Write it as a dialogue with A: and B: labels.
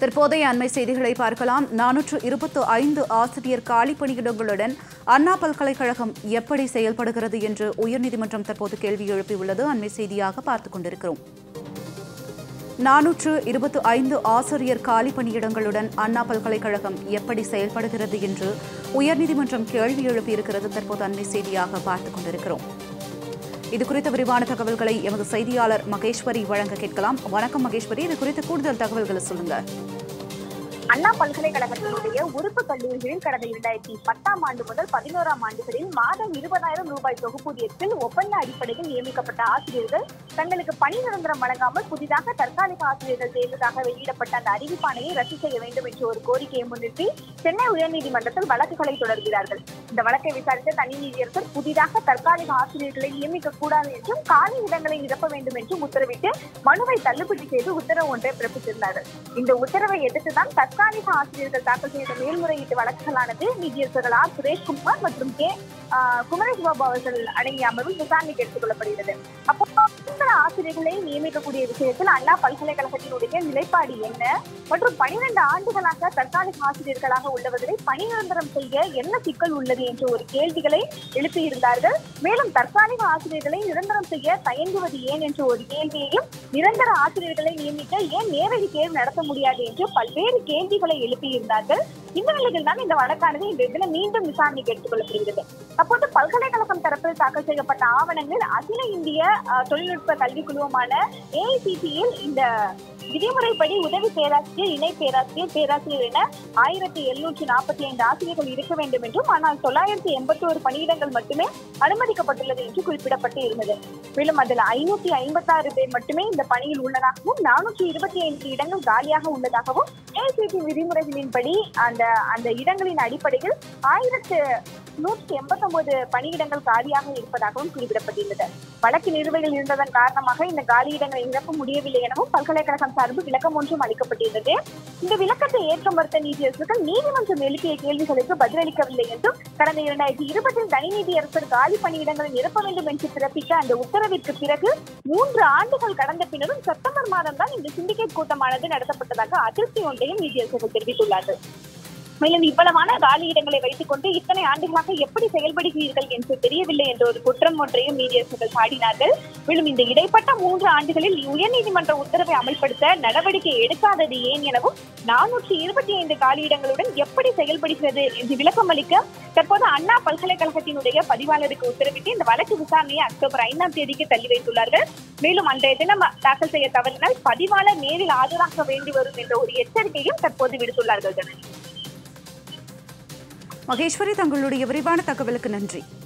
A: தற்போதைய அண்மை செய்திகளை பார்க்கலாம். 425 ஆசிரியர் காலி பணியிடங்களுடன் அண்ணா பல்கலைக்கழகம் எப்படி செயல்படுகிறது என்று உயர்நீதிமன்றம் தற்போது கேள்வி எழுப்பியுள்ளது. அண்மை செய்தியாக பார்த்துக் கொண்டிருக்கிறோம். 425 ஆசிரியர் காலி பணியிடங்களுடன் அண்ணா பல்கலைக்கழகம் எப்படி செயல்படுகிறது என்று உயர்நீதிமன்றம் கேள்வி எழுப்பியிருக்கிறது. தற்போது அண்மை செய்தியாக பார்த்துக் கொண்டிருக்கிறோம். இதுகுறித்த விரிவான தகவல்களை எமது செய்தியாளர் மகேஸ்வரி வழங்க கேட்கலாம். வணக்கம் மகேஸ்வரி, இது குறித்த கூடுதல் தகவல்களை சொல்லுங்க.
B: அண்ணா பல்கலைக்கழகத்தினுடைய உறுப்பு கல்லூரிகளில் கடந்த 2010ஆம் ஆண்டு முதல் 11ஆம் ஆண்டுகளில் மாதம் 20,000 ரூபாய் தொகுப்பூதியத்தில் ஒப்பந்த அடிப்படையில் நியமிக்கப்பட்ட ஆசிரியர்கள் தங்களுக்கு பணி நிரந்தரம் வழங்காமல் புதிதாக தற்காலிக ஆசிரியர்கள் தேர்வுக்காக வெளியிடப்பட்ட அந்த அறிவிப்பாணையை ரத்து செய்ய வேண்டும் என்ற ஒரு கோரிக்கையை முன்னிறுத்தி சென்னை உயர்நீதிமன்றத்தில் வழக்குகளை தொடர்கிறார்கள். இந்த வழக்கை விசாரித்த தனி நீதியரசர் புதிதாக தற்காலிக ஆசிரியர்களை நியமிக்க கூடாது என்றும் காலி இடங்களை நிரப்ப வேண்டும் என்றும் உத்தரவிட்டு மனுவை தள்ளுபடி செய்து உத்தரவு ஒன்றை பிறப்பித்திருந்தார்கள். இந்த உத்தரவை எதிர்த்துதான் தற்காலிக ஆசிரியர்கள் தாக்கல் செய்த மேல்முறையீட்டு வழக்குகளானது நீதியரசர்கள் ஆர் சுரேஷ்குமார் மற்றும் கே குமரேஷ்பாபு அவர்கள் அடங்கிய அமர்வில் விசாரணைக்கு எடுத்துக் கொள்ளப்படுகிறது. அப்போ ஆசிரியர்களை நியமிக்கக்கூடிய விஷயத்தில் அண்ணா பல்கலைக்கழகத்தினுடைய நிலைப்பாடு என்ன மற்றும் 12 ஆண்டுகளாக தற்காலிக ஆசிரியர்களாக உள்ளவர்களை பணி நிரந்தரம் செய்ய என்ன சிக்கல் உள்ளது என்ற ஒரு கேள்விகளை எழுப்பியிருந்தார்கள். மேலும் தற்காலிக ஆசிரியர்களை நிரந்தரம் செய்ய தயங்குவது ஏன் என்ற ஒரு கேள்வியையும், நிரந்தர ஆசிரியர்களை நியமிக்க ஏன் நேரடி தேர்வு நடத்த முடியாது என்று பல்வேறு கேள்விகளை எழுப்பியிருந்தார்கள். இந்த நிலையில் தான் இந்த வழக்கானது இந்த இதில் மீண்டும் விசாரணைக்கு எடுத்துக் கொள்ளப்படுகிறது. அப்போது பல்கலைக்கழகம் தரப்பில் தாக்கல் செய்யப்பட்ட ஆவணங்கள் அகில இந்திய தொழில்நுட்ப கல்விக் குழுமமான AICTயில் இந்த விதிமுறைப்படி உதவி பேராசிரியர், இணை பேராசிரியர், பேராசிரியர் என 1745 ஆசிரியர்கள் இருக்க வேண்டும் என்றும், ஆனால் 981 பணியிடங்கள் மட்டுமே அனுமதிக்கப்பட்டுள்ளது என்று குறிப்பிடப்பட்டு இருந்தது. மேலும் அதில் 556 பேர் மட்டுமே இந்த பணியில் உள்ளதாகவும் 425 இடங்கள் காலியாக உள்ளதாகவும் AICT விதிமுறைகளின்படி அந்த இடங்களின் அடிப்படையில் 1189 பணியிடங்கள் காலியாக இருப்பதாகவும் குறிப்பிடப்பட்டுள்ளது. வழக்கு நிலுவையில் இருந்ததன் காரணமாக இந்த காலியிடங்களை நிரப்ப முடியவில்லை எனவும் பல்கலைக்கழகம் சார்பு விளக்கம் ஒன்றும் அளிக்கப்பட்டிருந்தது. இந்த விளக்கத்தை ஏற்க மறுத்த நீதியரசர்கள் நீதிமன்றம் எழுப்பிய கேள்விகளுக்கு பதிலளிக்கவில்லை என்றும், கடந்த 2020 தனி நீதியரசர் காலி பணியிடங்களை நிரப்ப வேண்டும் என்று பிறப்பித்த அந்த உத்தரவிற்கு பிறகு 3 ஆண்டுகள் கடந்த பின்னரும் செப்டம்பர் மாதம் தான் இந்த சிண்டிகேட் கூட்டமானது நடத்தப்பட்டதாக அதிருப்தி ஒன்றையும் நீதியரசர்கள் தெரிவித்துள்ளார்கள். மேலும் இவ்வளவான காலியிடங்களை வைத்துக் கொண்டு இத்தனை ஆண்டுகளாக எப்படி செயல்படுகிறீர்கள் என்று தெரியவில்லை என்ற ஒரு குற்றம் ஒன்றையும் நீதியரசர்கள் சாடினார்கள். மேலும் இந்த இடைப்பட்ட 3 ஆண்டுகளில் உயர்நீதிமன்ற உத்தரவை அமல்படுத்த நடவடிக்கை எடுக்காதது ஏன் எனவும், 425 காலியிடங்களுடன் எப்படி செயல்படுகிறது என்று விளக்கம் அளிக்க தற்போது அண்ணா பல்கலைக்கழகத்தினுடைய பதிவாளருக்கு உத்தரவிட்டு இந்த வழக்கு விசாரணையை அக்டோபர் 5ஆம் தேதிக்கு தள்ளி வைத்துள்ளார்கள். மேலும் அன்றைய தினம் தாக்கல் செய்ய தவறினால் பதிவாளர் நேரில் ஆஜராக வேண்டி வரும் என்ற ஒரு எச்சரிக்கையும் தற்போது விடுத்துள்ளார்கள்.
A: மகேஸ்வரி, தங்களுடைய விரிவான தகவலுக்கு நன்றி.